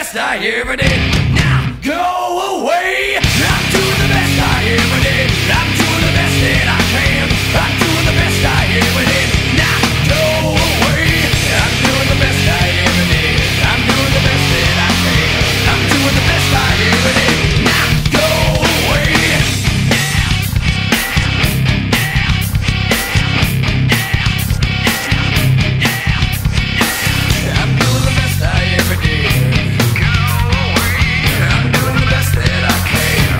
best I ever did. Now go away. I'm doing the best I ever did. I'm doing the best that I can. I'm doing the best I ever did. Now go away. I'm doing the best I ever did. I'm doing the best that I can. I'm doing the best I ever did. Now go away. I'm doing the best I ever did. I'm doing the best that I can.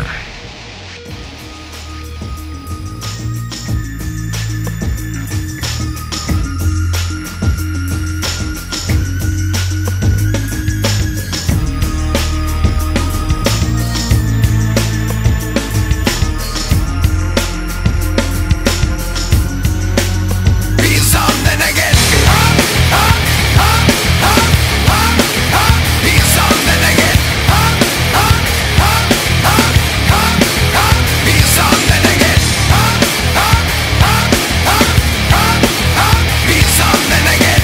Be something again. Be something again. Be something again. Be something again.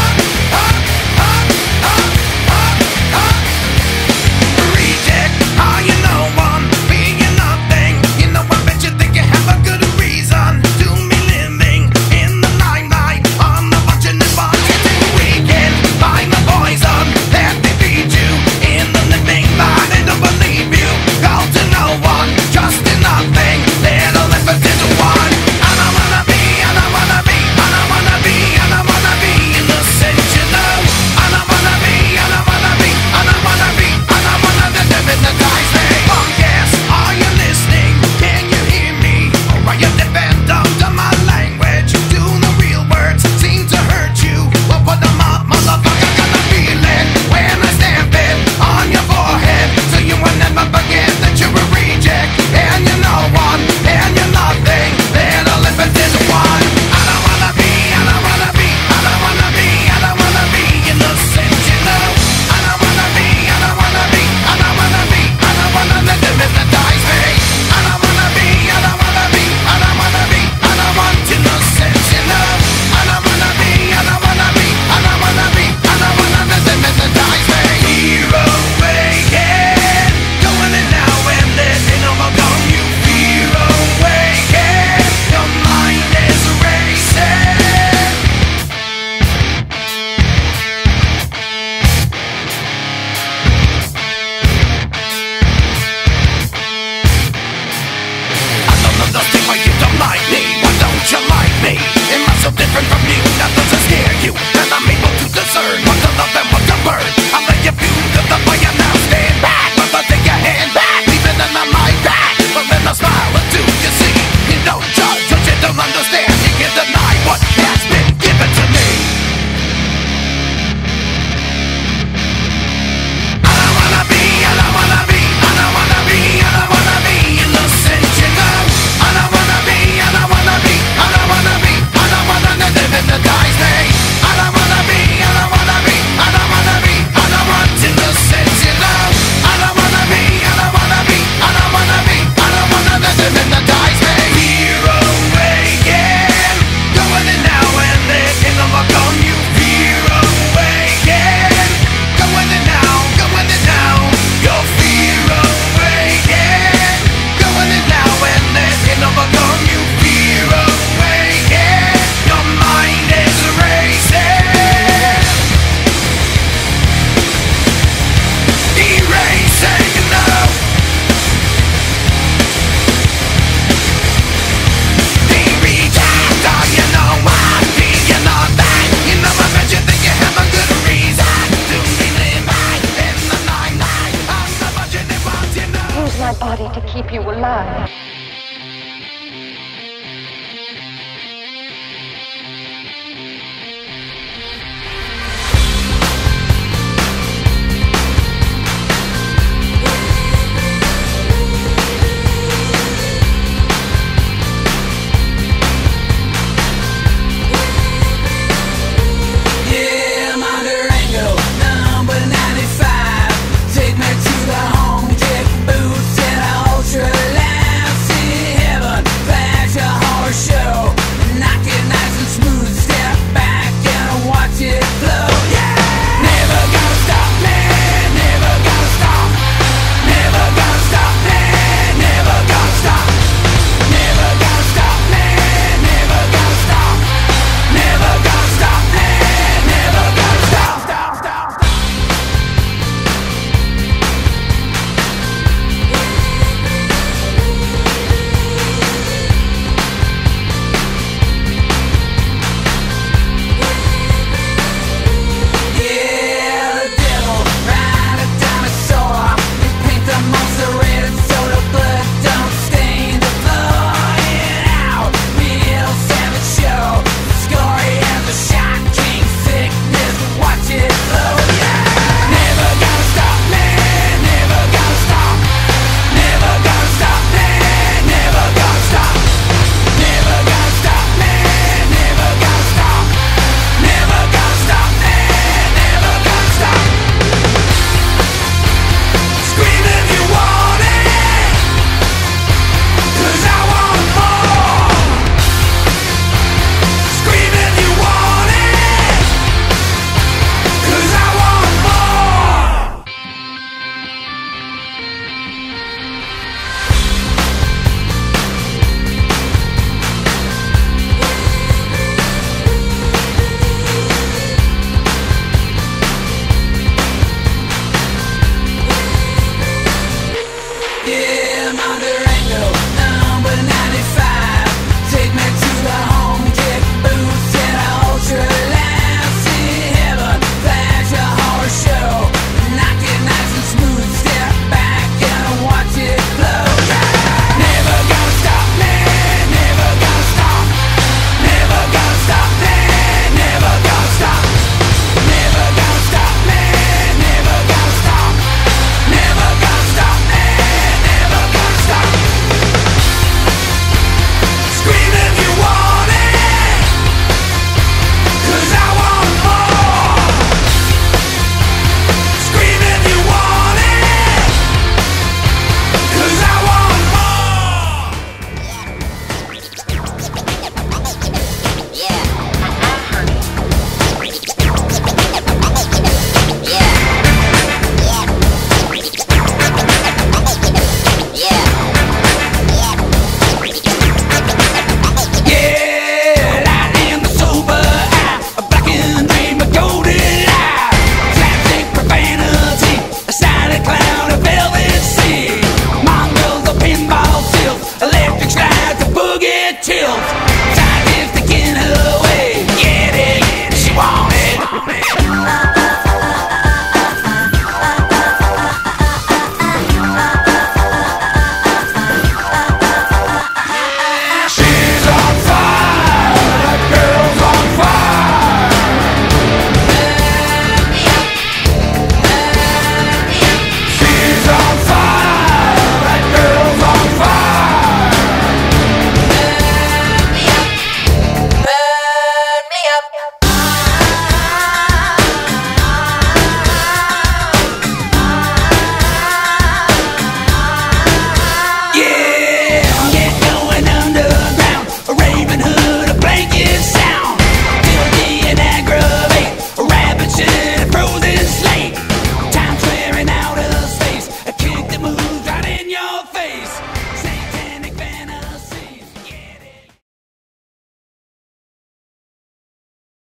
Reject, are you no one? Being nothing. You know, I bet you think you have a good reason to me living in the limelight. On the watching and watching till the weekend. Find the poison that they feed you in the living line. They don't believe you. Call to no one, trust in nothing. Little limited to one. I don't wanna be, I don't wanna be, I don't wanna be, I don't wanna be innocent, you know. I don't wanna be, I don't wanna be, I don't wanna be, I don't wanna hypnotize me. Punk ass, are you listening? Can you hear me? Or are you dependent on my language? Do the real words seem to hurt you? Well, put them up, motherfucker, gonna feel it when I stamp it on your forehead, so you will never forget that you're a reject. And you're no one, and you're nothing. Little limited to one. I don't wanna be, I don't wanna be, I don't wanna be, I don't wanna be innocent, you know. I don't wanna be, I don't wanna be, I don't wanna be, I don't wanna let them hypnotize me. I don't wanna be, I don't wanna be, I don't wanna be, I don't want innocence, you know. I don't wanna be, I don't wanna be, I don't wanna be, I don't wanna let them hypnotize me. Hero awaken, going in now and letting overcome you. Fear awaken, your mind is racing. I don't understand why you don't like me. Why don't you like me? Am I so different from you? That doesn't scare you. And I'm able to discern what to love and what to burn. I'll let you view the fire now. Stand back, but I take your hand back. Even in my back, but then I smile and do you see? You don't judge, but you don't understand. You can't deny what has been given to me. I don't wanna be, I don't wanna be, I don't wanna be, I don't wanna be innocent, you know. I don't wanna be, I don't wanna be, I don't wanna be, I don't wanna let them hypnotize me. I don't wanna be, I don't wanna be, I don't wanna be, I don't want innocence, you know. I don't wanna be, I don't wanna be, I don't wanna be, I don't wanna let them hypnotize me. Fear awaken, going in now and they can overcome you. Fear awaken, going in now, going in now. Your fear awaken, going in now and they can overcome you. Fear awaken, your mind is racing. Erasing, you know. Be reject, are you know what? Be you not that? You know I bet you think you have a good reason to be living in the limelight. I'm the budget and what you know. Use my body to keep you alive.